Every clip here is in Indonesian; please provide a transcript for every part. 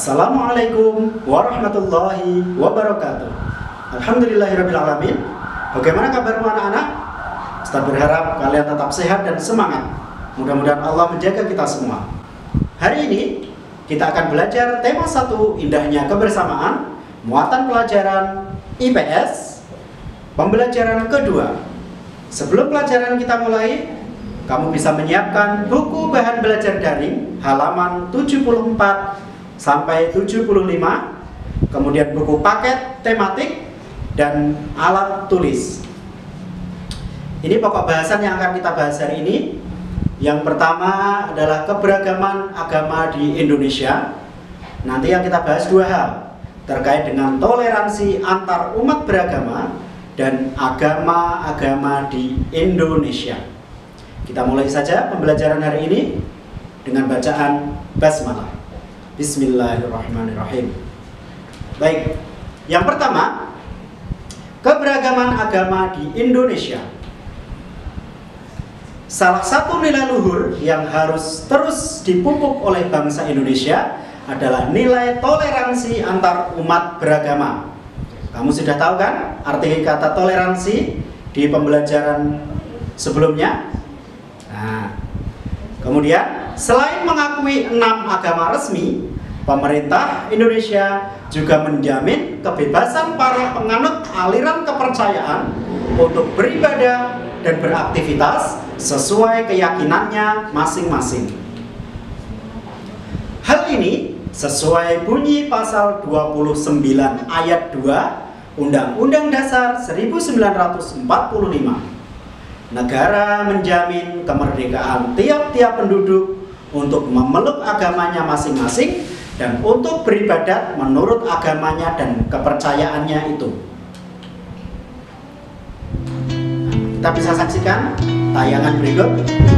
Assalamualaikum warahmatullahi wabarakatuh. Alhamdulillahirrabbilalamin. Bagaimana kabarmu anak-anak? Ustaz berharap kalian tetap sehat dan semangat. Mudah-mudahan Allah menjaga kita semua. Hari ini kita akan belajar tema 1, indahnya kebersamaan, muatan pelajaran IPS, pembelajaran kedua. Sebelum pelajaran kita mulai, kamu bisa menyiapkan buku bahan belajar daring halaman 74 sampai 75, kemudian buku paket tematik dan alat tulis. Ini pokok bahasan yang akan kita bahas hari ini. Yang pertama adalah keberagaman agama di Indonesia. Nanti yang kita bahas 2 hal terkait dengan toleransi antar umat beragama dan agama-agama di Indonesia. Kita mulai saja pembelajaran hari ini dengan bacaan basmalah. Bismillahirrahmanirrahim. Baik, yang pertama, keberagaman agama di Indonesia. Salah satu nilai luhur yang harus terus dipupuk oleh bangsa Indonesia adalah nilai toleransi antar umat beragama. Kamu sudah tahu kan arti kata toleransi di pembelajaran sebelumnya? Nah, kemudian selain mengakui 6 agama resmi, pemerintah Indonesia juga menjamin kebebasan para penganut aliran kepercayaan untuk beribadah dan beraktivitas sesuai keyakinannya masing-masing. Hal ini sesuai bunyi pasal 29 ayat 2 Undang-Undang Dasar 1945. Negara menjamin kemerdekaan tiap-tiap penduduk untuk memeluk agamanya masing-masing dan untuk beribadat menurut agamanya dan kepercayaannya itu. Kita bisa saksikan tayangan berikut.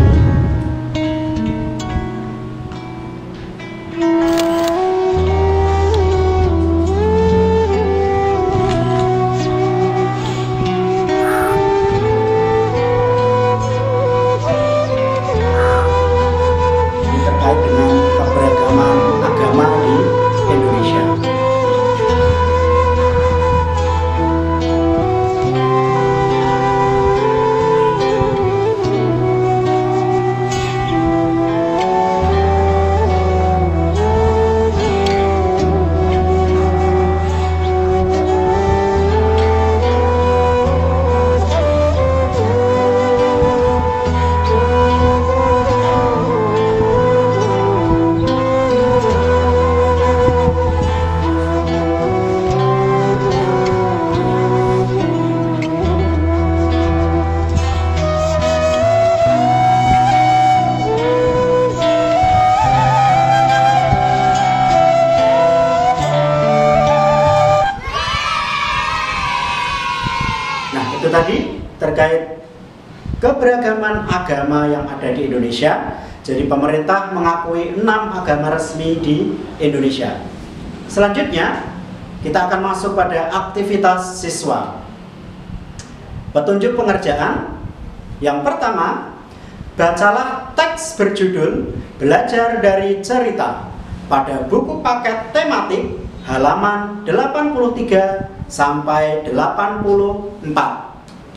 Itu tadi terkait keberagaman agama yang ada di Indonesia. Jadi pemerintah mengakui 6 agama resmi di Indonesia. Selanjutnya kita akan masuk pada aktivitas siswa. Petunjuk pengerjaan. Yang pertama, bacalah teks berjudul Belajar dari Cerita pada buku paket tematik halaman 83 sampai 84.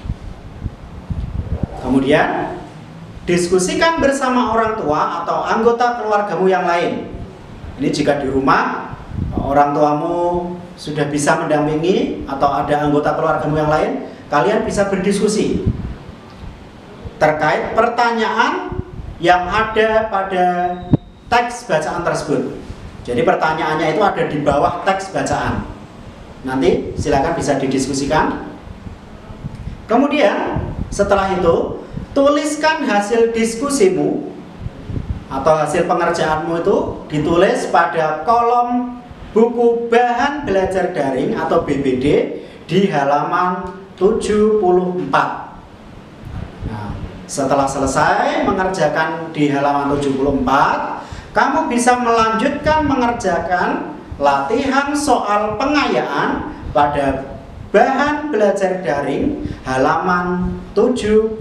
Kemudian, diskusikan bersama orang tua atau anggota keluargamu yang lain. Ini jika di rumah, orang tuamu sudah bisa mendampingi atau ada anggota keluargamu yang lain, kalian bisa berdiskusi terkait pertanyaan yang ada pada teks bacaan tersebut. Jadi pertanyaannya itu ada di bawah teks bacaan. Nanti silakan bisa didiskusikan. Kemudian setelah itu, tuliskan hasil diskusimu atau hasil pengerjaanmu itu ditulis pada kolom buku bahan belajar daring atau BBD di halaman 74. Nah, setelah selesai mengerjakan di halaman 74, kamu bisa melanjutkan mengerjakan latihan soal pengayaan pada bahan belajar daring halaman 75.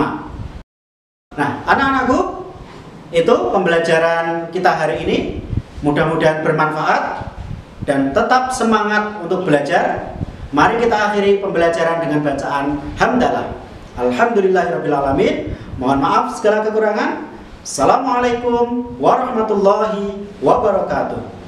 Nah, anak-anakku, itu pembelajaran kita hari ini. Mudah-mudahan bermanfaat dan tetap semangat untuk belajar. Mari kita akhiri pembelajaran dengan bacaan hamdalah. Alhamdulillahirrabbilalamin. Mohon maaf segala kekurangan. Assalamualaikum warahmatullahi wabarakatuh.